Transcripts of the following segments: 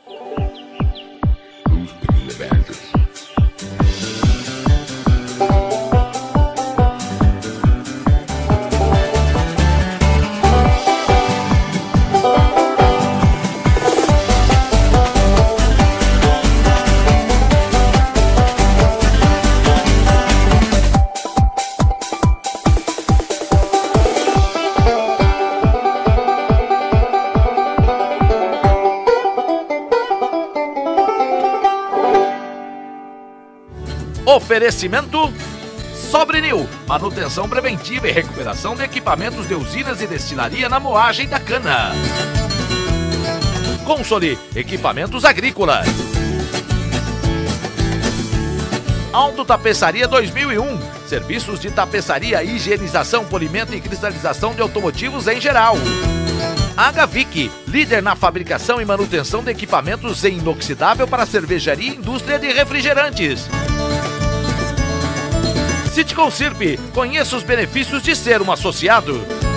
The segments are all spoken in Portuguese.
Oferecimento Sobrenil, manutenção preventiva e recuperação de equipamentos de usinas e destilaria na moagem da cana. Console, equipamentos agrícolas. Auto Tapeçaria 2001, serviços de tapeçaria, higienização, polimento e cristalização de automotivos em geral. HVIC, líder na fabricação e manutenção de equipamentos em inoxidável para cervejaria e indústria de refrigerantes. Sitconsirp, conheça os benefícios de ser um associado.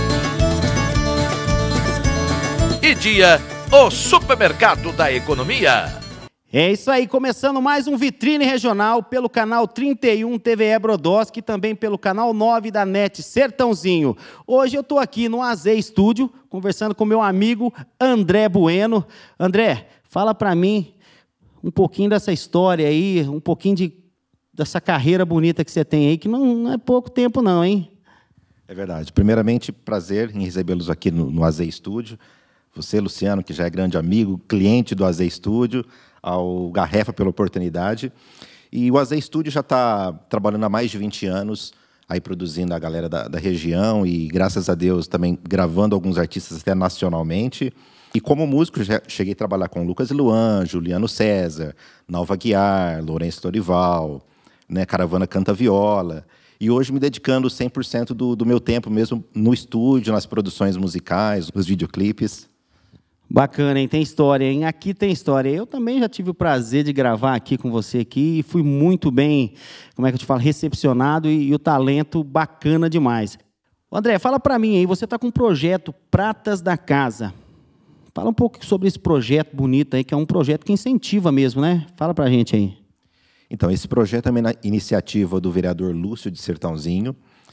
E Dia, o supermercado da economia. É isso aí, começando mais um Vitrine Regional pelo canal 31 TVE Brodowski e também pelo canal 9 da NET Sertãozinho. Hoje eu estou aqui no AZ Studio, conversando com meu amigo André Bueno. André, fala para mim um pouquinho dessa história aí, um pouquinho dessa carreira bonita que você tem aí, que não é pouco tempo não, hein? É verdade. Primeiramente, prazer em recebê-los aqui no AZ Studio. Você, Luciano, que já é grande amigo, cliente do AZ Studio, ao Garrefa pela oportunidade. E o AZ Studio já está trabalhando há mais de 20 anos, aí produzindo a galera da região e, graças a Deus, também gravando alguns artistas até nacionalmente. E como músico, já cheguei a trabalhar com Lucas e Luan, Juliano César, Nalva Guiar, Lourenço Dorival, né, Caravana Canta Viola. E hoje me dedicando 100% do meu tempo mesmo no estúdio, nas produções musicais, nos videoclipes. Bacana, hein? Tem história, hein? Aqui tem história. Eu também já tive o prazer de gravar aqui com você aqui e fui muito bem, como é que eu te falo, recepcionado e o talento bacana demais. André, fala pra mim aí, você tá com um projeto Pratas da Casa. Fala um pouco sobre esse projeto bonito aí, que é um projeto que incentiva mesmo, né? Fala pra gente aí. Então, esse projeto é uma iniciativa do vereador Lúcio de Sertãozinho.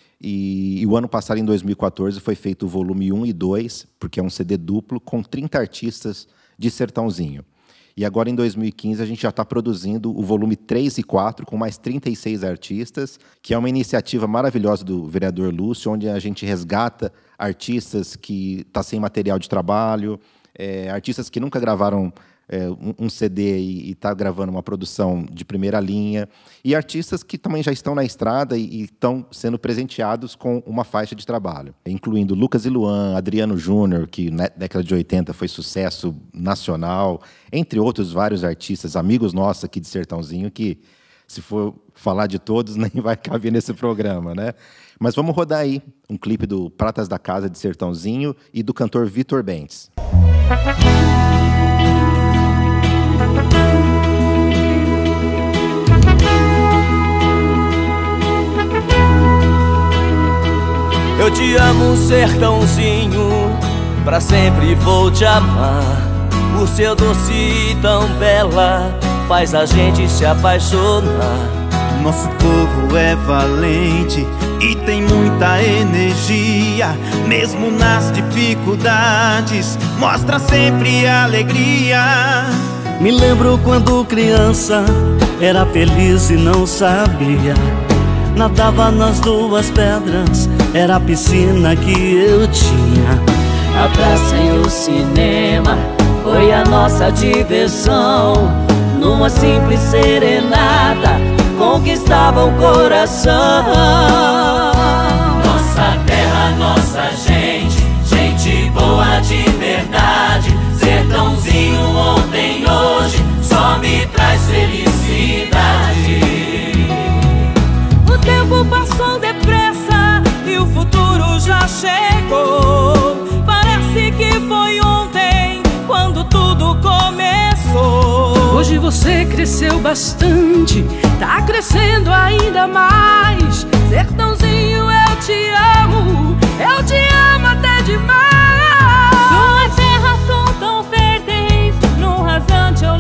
E o ano passado, em 2014, foi feito o volume 1 e 2, porque é um CD duplo com 30 artistas de Sertãozinho. E agora, em 2015, a gente já está produzindo o volume 3 e 4, com mais 36 artistas, que é uma iniciativa maravilhosa do vereador Lúcio, onde a gente resgata artistas que estão sem material de trabalho, artistas que nunca gravaram um CD e está gravando uma produção de primeira linha, e artistas que também já estão na estrada e estão sendo presenteados com uma faixa de trabalho, incluindo Lucas e Luan, Adriano Júnior, que na década de 80 foi sucesso nacional, entre outros vários artistas, amigos nossos aqui de Sertãozinho, que se for falar de todos nem vai caber nesse programa, né? Mas vamos rodar aí um clipe do Pratas da Casa de Sertãozinho e do cantor Vitor Bentes. Eu te amo, Sertãozinho, pra sempre vou te amar. O seu doce tão bela faz a gente se apaixonar. Nosso povo é valente e tem muita energia. Mesmo nas dificuldades, mostra sempre alegria. Me lembro quando criança, era feliz e não sabia. Nadava nas duas pedras, era a piscina que eu tinha. A praça e o cinema foi a nossa diversão. Numa simples serenata conquistava o coração. Nossa terra, nossa gente, gente boa de verdade. Sertãozinho ontem, hoje, só me traz felicidade. O tempo passou depressa e o futuro já chegou. Parece que foi ontem quando tudo começou. Hoje você cresceu bastante, tá crescendo ainda mais. Sertãozinho, eu te amo até demais. Sua terra são tão férteis, num rasante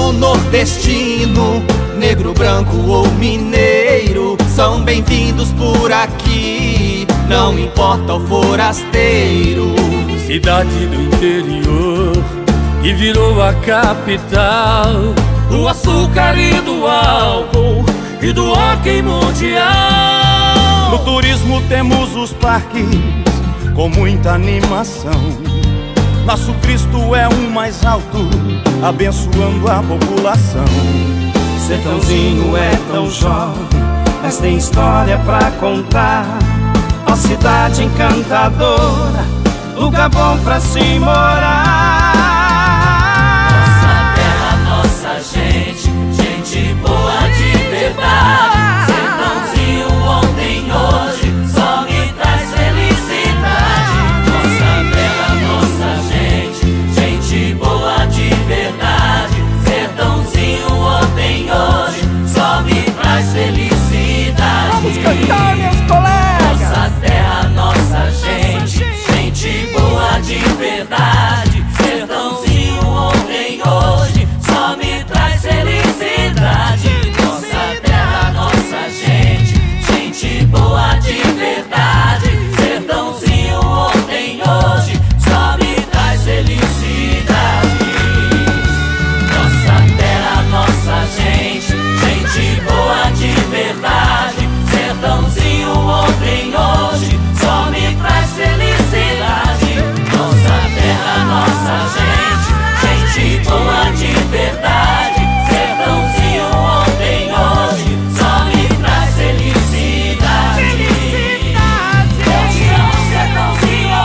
povo nordestino, negro, branco ou mineiro, são bem-vindos por aqui, não importa o forasteiro. Cidade do interior que virou a capital do açúcar e do álcool e do hóquei mundial. No turismo temos os parques com muita animação. Nosso Cristo é o mais alto, abençoando a população. Sertãozinho é tão jovem, mas tem história pra contar. Ó cidade encantadora, lugar bom pra se morar. Nossa terra, nossa gente, gente boa de verdade. Sertãozinho ontem, hoje, só me traz felicidade. Nossa terra, nossa gente, gente boa de verdade. Sertãozinho ontem, hoje, só me traz felicidade. Vamos cantar, meus colegas! Nossa terra, nossa gente, gente boa de verdade. Sertãozinho ontem, hoje, só me traz felicidade. Nossa terra, nossa gente, gente boa de verdade. Sertãozinho ontem, hoje, só me traz felicidade. Nossa terra, nossa gente, gente boa de verdade. Sertãozinho ontem, hoje, só me traz felicidade. Nossa terra, nossa gente, gente boa de verdade. Sertãozinho ontem, hoje, só me traz felicidade. Eu te amo, Sertãozinho.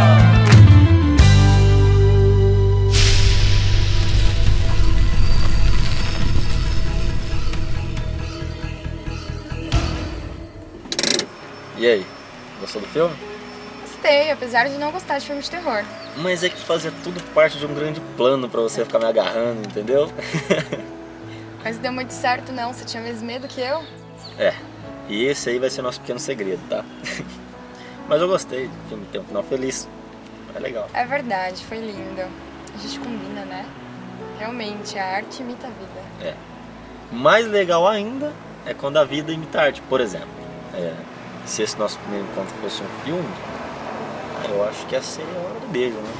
E aí, gostou do filme? Gostei, apesar de não gostar de filme de terror. Mas é que fazia tudo parte de um grande plano pra você ficar me agarrando, entendeu? Mas deu muito certo não, você tinha mais medo que eu? É, e esse aí vai ser nosso pequeno segredo, tá? Mas eu gostei, o filme tem um final feliz, é legal. É verdade, foi lindo. A gente combina, né? Realmente, a arte imita a vida. É. Mais legal ainda é quando a vida imita a arte, por exemplo. Se esse nosso primeiro encontro fosse um filme, eu acho que ia ser a hora do beijo, né?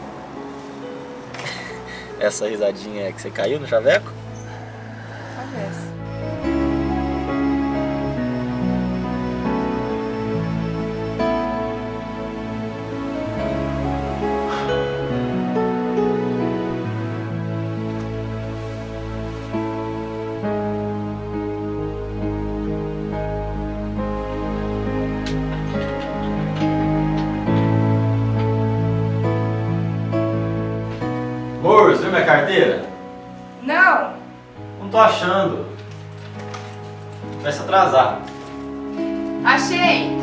Essa risadinha é que você caiu no chaveco? Talvez. Amor, você viu minha carteira? Não! Não tô achando. Vai se atrasar. Achei!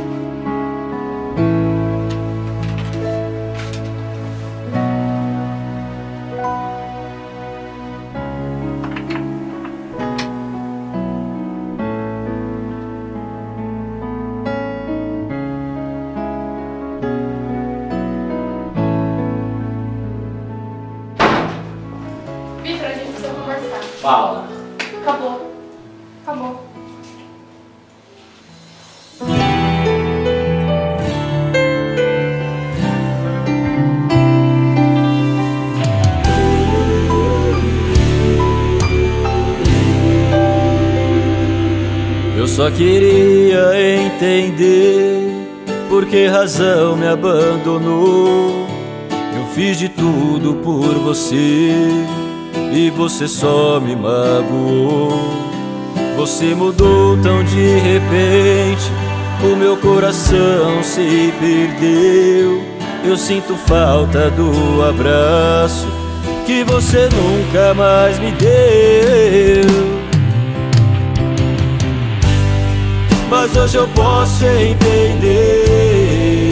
Vitor, a gente precisa conversar. Fala. Acabou. Acabou. Eu só queria entender por que razão me abandonou. Eu fiz de tudo por você e você só me magoou. Você mudou tão de repente, o meu coração se perdeu. Eu sinto falta do abraço que você nunca mais me deu. Mas hoje eu posso entender.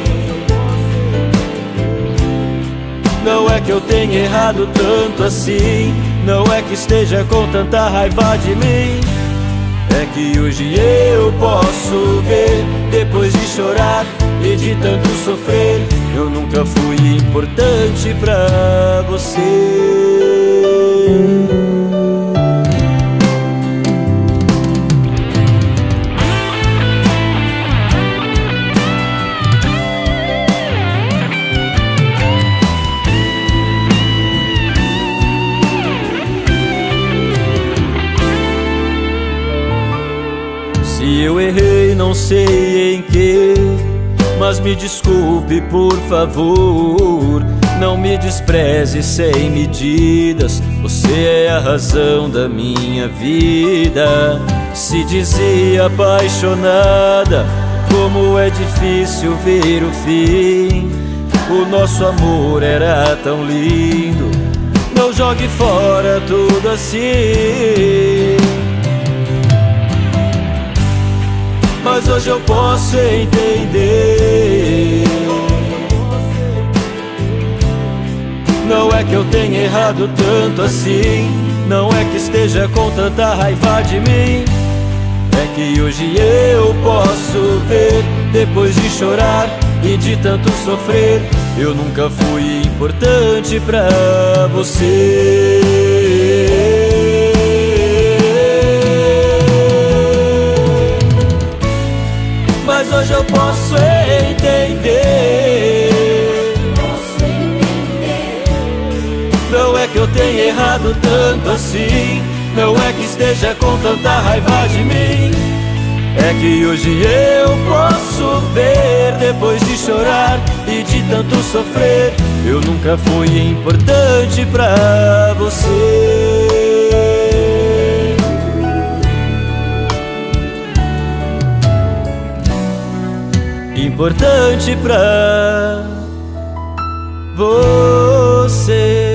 Não é que eu tenha errado tanto assim, não é que esteja com tanta raiva de mim. É que hoje eu posso ver, depois de chorar e de tanto sofrer, eu nunca fui importante pra você. errei, não sei em que, mas me desculpe, por favor. Não me despreze sem medidas, você é a razão da minha vida. Se dizia apaixonada, como é difícil ver o fim. O nosso amor era tão lindo, não jogue fora tudo assim. Mas hoje eu posso entender. Não é que eu tenha errado tanto assim, não é que esteja com tanta raiva de mim. É que hoje eu posso ver, depois de chorar e de tanto sofrer, eu nunca fui importante pra você. Mas hoje eu posso entender. Não é que eu tenha errado tanto assim, não é que esteja com tanta raiva de mim. É que hoje eu posso ver, depois de chorar e de tanto sofrer, eu nunca fui importante pra você. Importante pra você.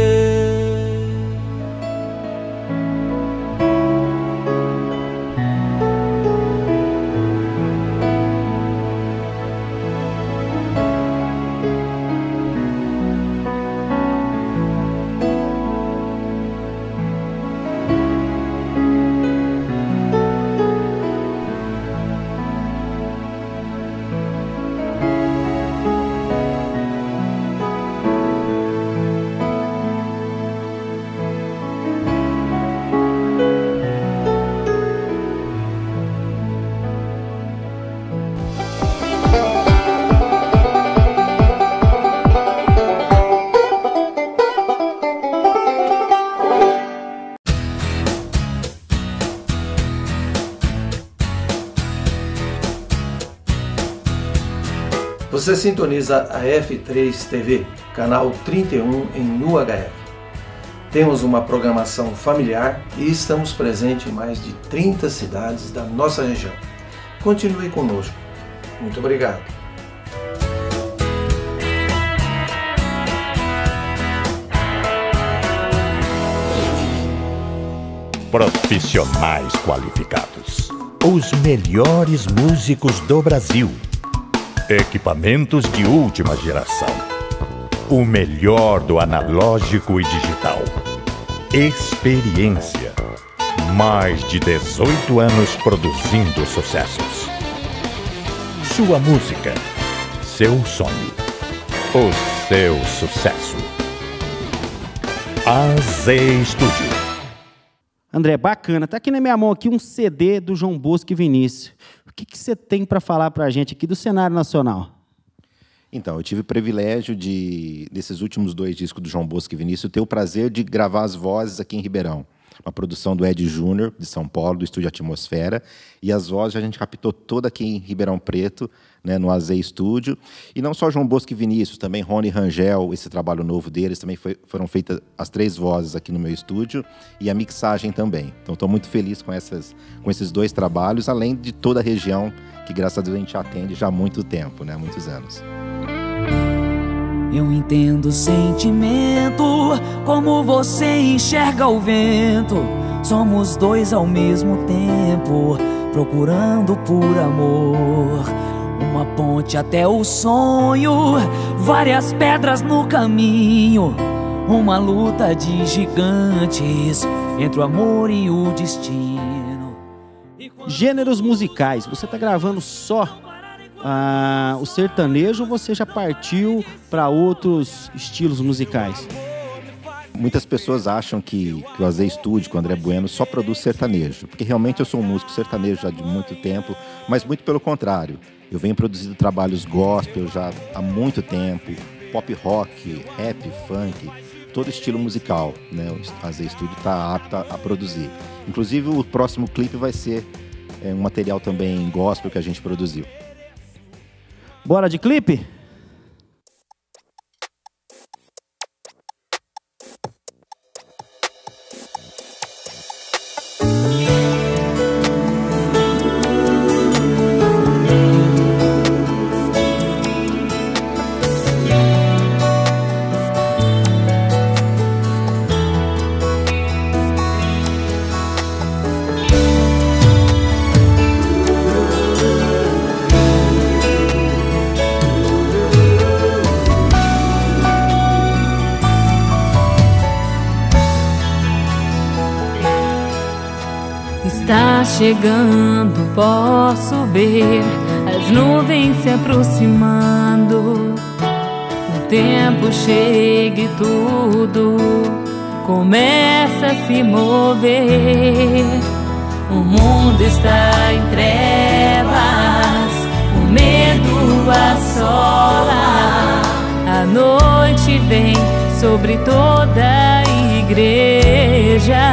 Você sintoniza a F3 TV, canal 31 em UHF. Temos uma programação familiar e estamos presentes em mais de 30 cidades da nossa região. Continue conosco. Muito obrigado. Profissionais qualificados. Os melhores músicos do Brasil. Equipamentos de última geração. O melhor do analógico e digital. Experiência. Mais de 18 anos produzindo sucessos. Sua música. Seu sonho. O seu sucesso. AZ Studio. André, bacana. Tá aqui na minha mão aqui um CD do João Bosco e Vinícius. O que você tem para falar para a gente aqui do cenário nacional? Então, eu tive o privilégio desses últimos 2 discos do João Bosco e Vinícius, ter o prazer de gravar as vozes aqui em Ribeirão. Uma produção do Ed Júnior, de São Paulo, do Estúdio Atmosfera. E as vozes a gente captou toda aqui em Ribeirão Preto, né, no AZ Studio. E não só João Bosco e Vinícius, também Rony Rangel, esse trabalho novo deles, também foram feitas as 3 vozes aqui no meu estúdio, e a mixagem também. Então, estou muito feliz com esses 2 trabalhos, além de toda a região, que graças a Deus a gente atende já há muito tempo, né, há muitos anos. Eu entendo o sentimento, como você enxerga o vento. Somos 2 ao mesmo tempo, procurando por amor. Uma ponte até o sonho, várias pedras no caminho. Uma luta de gigantes entre o amor e o destino. Gêneros musicais, você está gravando só o sertanejo ou você já partiu para outros estilos musicais? Muitas pessoas acham que o AZ Studio, com o André Bueno, só produz sertanejo, porque realmente eu sou um músico sertanejo já de muito tempo, mas muito pelo contrário. Eu venho produzindo trabalhos gospel já há muito tempo, pop rock, rap, funk, todo estilo musical, né? O AZ Studio está apto a produzir. Inclusive, o próximo clipe vai ser um material também gospel que a gente produziu. Bora de clipe? Está chegando, posso ver as nuvens se aproximando. O tempo chega e tudo começa a se mover. O mundo está em trevas, o medo assola. A noite vem sobre toda a igreja.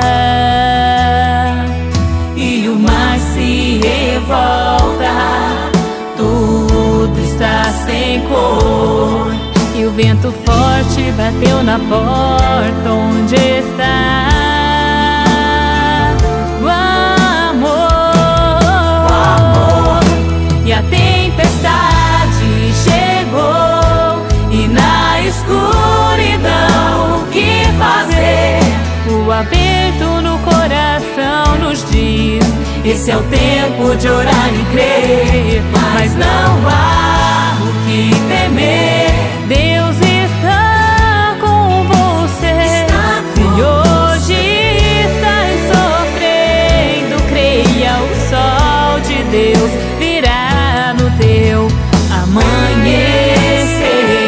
E o mar se revolta, tudo está sem cor. E o vento forte bateu na porta onde está o amor. E a tempestade chegou, e na escuridão o que fazer? O aperto no coração nos diz: esse é o tempo de orar e crer. Mas não há o que temer, Deus está com você. Se hoje estás sofrendo, creia, o sol de Deus virá no teu amanhecer.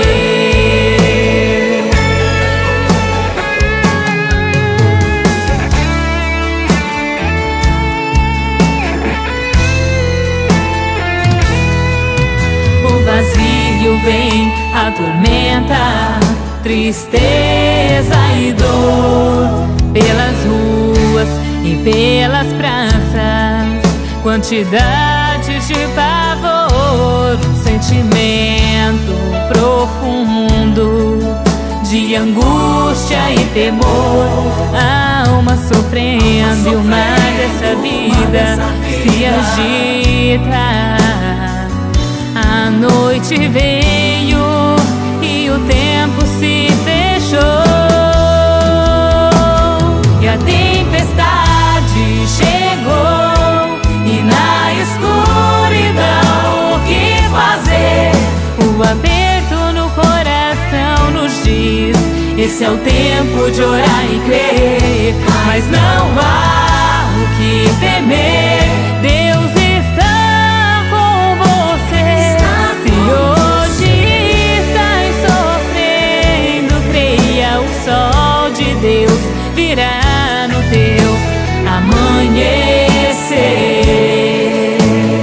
Vem a tormenta, tristeza e dor, pelas ruas e pelas praças, quantidades de pavor, um sentimento profundo de angústia e temor, a alma sofrendo e o mar dessa vida se agita. A noite veio e o tempo se fechou, e a tempestade chegou, e na escuridão o que fazer? O aperto no coração nos diz: esse é o tempo de orar e crer. Mas não há o que temer, Deus está com você. Se hoje estás sofrendo, creia, o sol de Deus virá no teu amanhecer.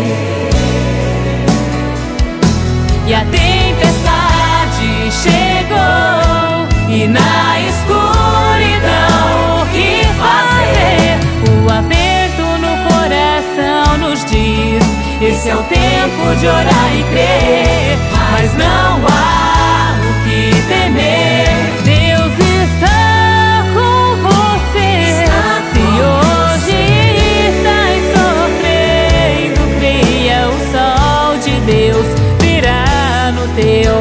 E a tempestade chegou, e na escuridão o que fazer? O aperto no coração nos diz: esse é o tempo de orar e crer. Mas não há o que temer, Deus está com você. Se hoje estás sofrendo, creia, o sol de Deus virá no teu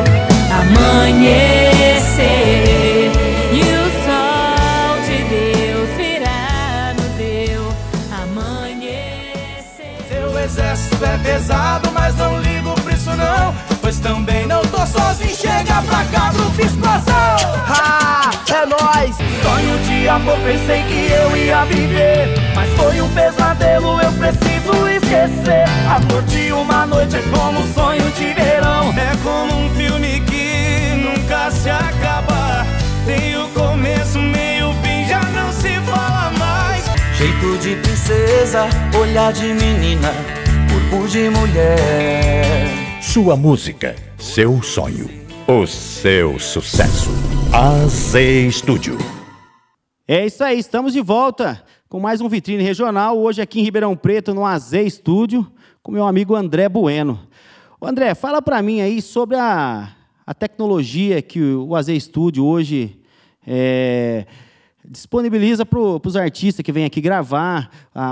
amanhecer. E o sol de Deus virá no teu amanhecer. Seu exército é pesado, mas não ligo pra isso não, pois também não tô sozinho. Chega pra cá, grupo explosão. Ah, é nóis! Sonho de amor, pensei que eu ia viver, mas foi um pesadelo, eu preciso esquecer. Amor de uma noite é como um sonho de verão, é como um filme que nunca se acaba. Tem o começo, meio, fim, já não se fala mais. jeito de princesa, olhar de menina, corpo de mulher. Sua música, seu sonho, o seu sucesso. AZ Studio. É isso aí, estamos de volta com mais um Vitrine Regional, hoje aqui em Ribeirão Preto, no AZ Estúdio, com meu amigo André Bueno. Ô André, fala para mim aí sobre a tecnologia que o AZ Estúdio hoje disponibiliza para os artistas que vêm aqui gravar,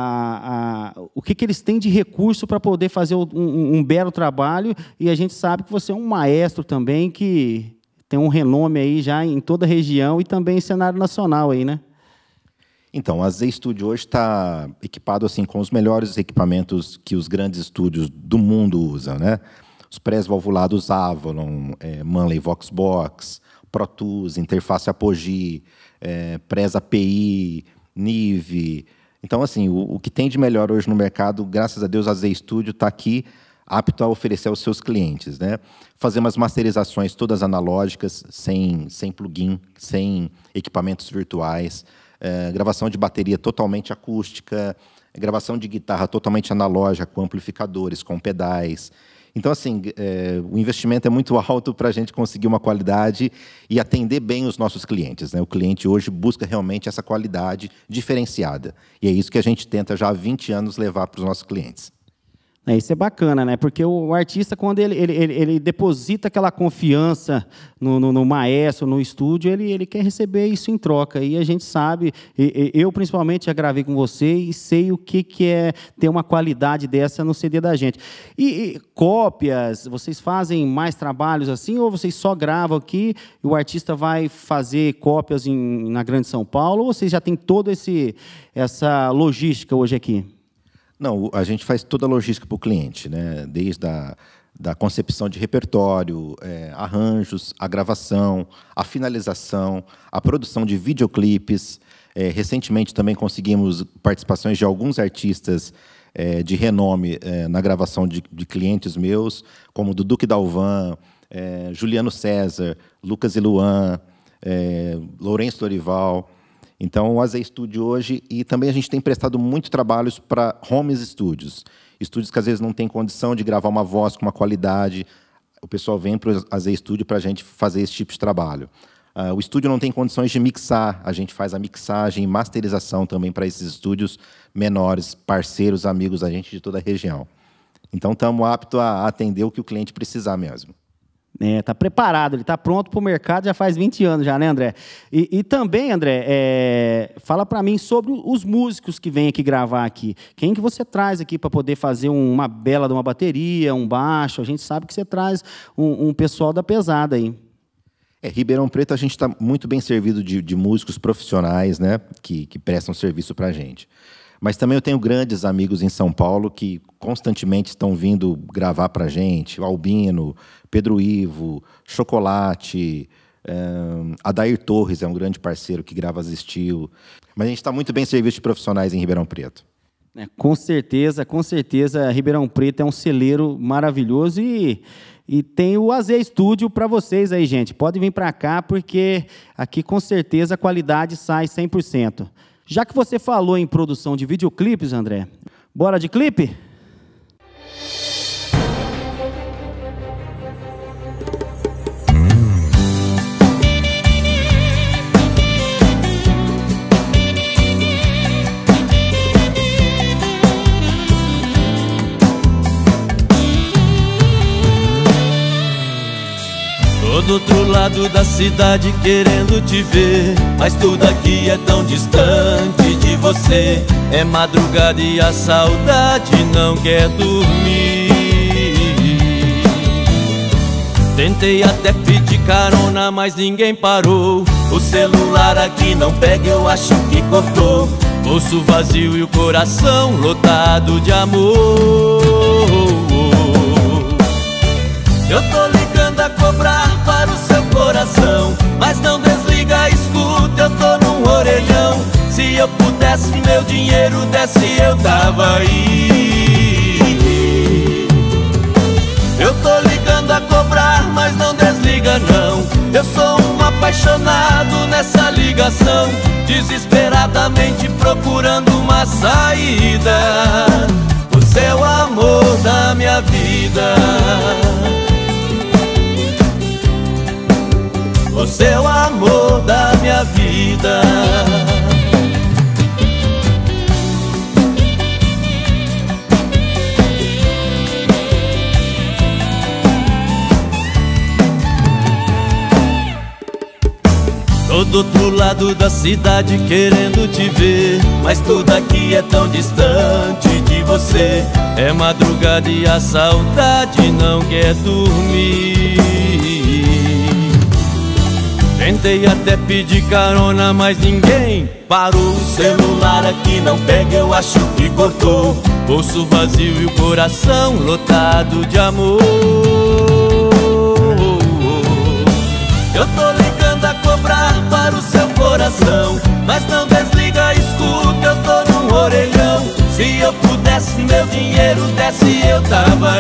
o que eles têm de recurso para poder fazer um belo trabalho, e a gente sabe que você é um maestro também, que tem um renome aí já em toda a região e também em cenário nacional aí, né? Então, o AZ Studio hoje está equipado assim, com os melhores equipamentos que os grandes estúdios do mundo usam, né? Os pré-valvulados Avalon, Manley Voxbox, Pro Tools, interface Apogee, Prez API, Nive. Então, assim, o que tem de melhor hoje no mercado, graças a Deus, a AZ Studio está aqui apto a oferecer aos seus clientes, né? Fazer umas masterizações todas analógicas, sem plugin, sem equipamentos virtuais, gravação de bateria totalmente acústica, gravação de guitarra totalmente analógica, com amplificadores, com pedais. Então, assim, o investimento é muito alto para a gente conseguir uma qualidade e atender bem os nossos clientes, né? O cliente hoje busca realmente essa qualidade diferenciada. E é isso que a gente tenta já há 20 anos levar para os nossos clientes. Isso é bacana, né? Porque o artista, quando ele deposita aquela confiança no maestro, no estúdio, ele quer receber isso em troca. E a gente sabe, eu principalmente já gravei com você e sei o que é ter uma qualidade dessa no CD da gente. E cópias, vocês fazem mais trabalhos assim, ou vocês só gravam aqui e o artista vai fazer cópias na Grande São Paulo, ou vocês já tem toda essa logística hoje aqui? Não, a gente faz toda a logística para o cliente, né? Desde da concepção de repertório, arranjos, a gravação, a finalização, a produção de videoclipes. Recentemente também conseguimos participações de alguns artistas de renome na gravação de clientes meus, como do Duque Dalvan, Juliano César, Lucas e Luan, Lourenço Dorival. Então, o AZ Studio hoje, e também a gente tem prestado muito trabalhos para home studios. Estúdios que às vezes não têm condição de gravar uma voz com uma qualidade. O pessoal vem para o AZ Studio para a gente fazer esse tipo de trabalho. O estúdio não tem condições de mixar, a gente faz a mixagem e masterização também para esses estúdios menores, parceiros, amigos da gente de toda a região. Então, estamos aptos a atender o que o cliente precisar mesmo. Está preparado, ele está pronto para o mercado já faz 20 anos, já, né, André? E também, André, fala para mim sobre os músicos que vêm aqui gravar aqui. Quem que você traz aqui para poder fazer uma bela de uma bateria, um baixo? A gente sabe que você traz um pessoal da pesada aí. Ribeirão Preto, a gente está muito bem servido de músicos profissionais, né, que prestam serviço para a gente. Mas também eu tenho grandes amigos em São Paulo que constantemente estão vindo gravar para a gente. Albino, Pedro Ivo, Chocolate, Adair Torres é um grande parceiro que grava as Steel. Mas a gente está muito bem servido de profissionais em Ribeirão Preto. Com certeza, Ribeirão Preto é um celeiro maravilhoso e tem o AZ Studio para vocês aí, gente. Pode vir para cá, porque aqui com certeza a qualidade sai 100%. Já que você falou em produção de videoclipes, André, bora de clipe? Tô do outro lado da cidade querendo te ver, mas tudo aqui é tão distante de você. É madrugada e a saudade não quer dormir. Tentei até pedir carona, mas ninguém parou. O celular aqui não pega, eu acho que cortou. Bolso vazio e o coração lotado de amor. Eu tô ligando a cobrar para o seu coração, mas não desliga, escuta, eu tô num orelhão. Se eu pudesse, meu dinheiro desse, eu tava aí. Eu tô ligando a cobrar, mas não desliga não. Eu sou um apaixonado nessa ligação, desesperadamente procurando uma saída. Você é o amor da minha vida. Você é o amor da minha vida. do outro lado da cidade querendo te ver, mas tudo aqui é tão distante de você. É madrugada e a saudade não quer dormir. Tentei até pedir carona, mas ninguém parou. O celular aqui não pega, eu acho que cortou. Bolso vazio e o coração lotado de amor. Eu tô ligando a cobrar para o seu coração, mas não desliga, escuta, eu tô num orelhão. Se eu pudesse, meu dinheiro desse, eu tava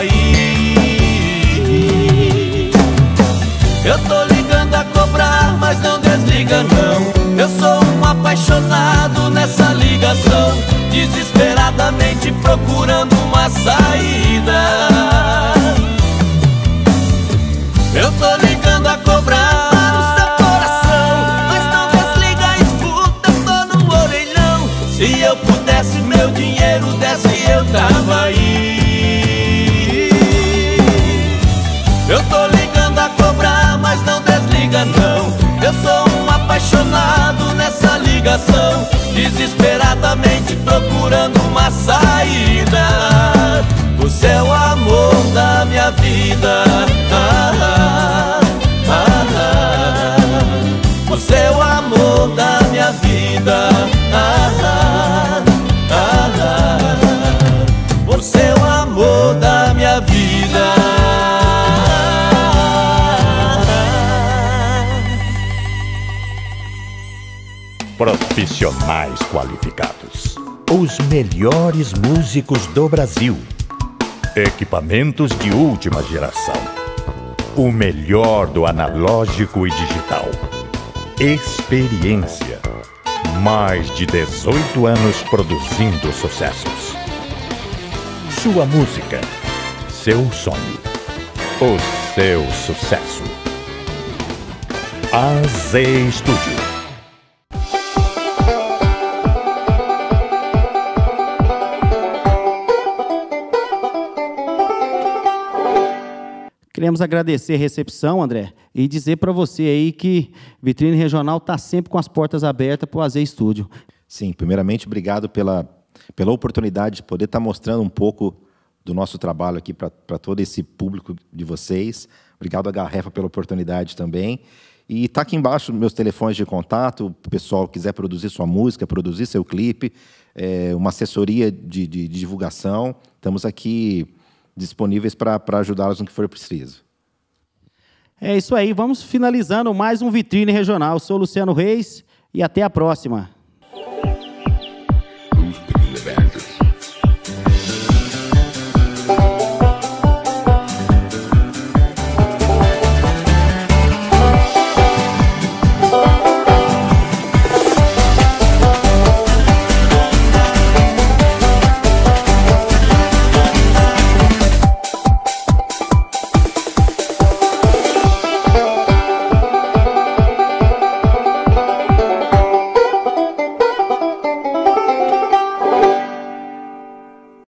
aí. Eu tô ligando a cobrar, mas não desliga não. Eu sou um apaixonado nessa ligação, desesperadamente procurando uma saída. Eu tô ligando a cobrar para o seu coração, mas não desliga, escuta, eu tô no orelhão. Se eu pudesse, meu dinheiro desse, eu tava aí. Eu tô ligando a cobrar, mas não desliga não. Eu sou um apaixonado nessa ligação, desesperadamente procurando uma saída. Você é o amor da minha vida. Você é o amor da minha vida. Você é o amor da minha vida. Profissionais qualificados. Os melhores músicos do Brasil. Equipamentos de última geração. O melhor do analógico e digital. Experiência. Mais de 18 anos produzindo sucessos. Sua música. Seu sonho. O seu sucesso. AZ Studio. Queremos agradecer a recepção, André, e dizer para você aí que Vitrine Regional está sempre com as portas abertas para o AZ Studio. Sim, primeiramente, obrigado pela oportunidade de poder estar mostrando um pouco do nosso trabalho aqui para todo esse público de vocês. Obrigado a Garrefa pela oportunidade também. E está aqui embaixo meus telefones de contato, o pessoal quiser produzir sua música, produzir seu clipe, uma assessoria de divulgação, estamos aqui disponíveis para ajudá-los no que for preciso. É isso aí, vamos finalizando mais um Vitrine Regional. Eu sou Luciano Reis e até a próxima.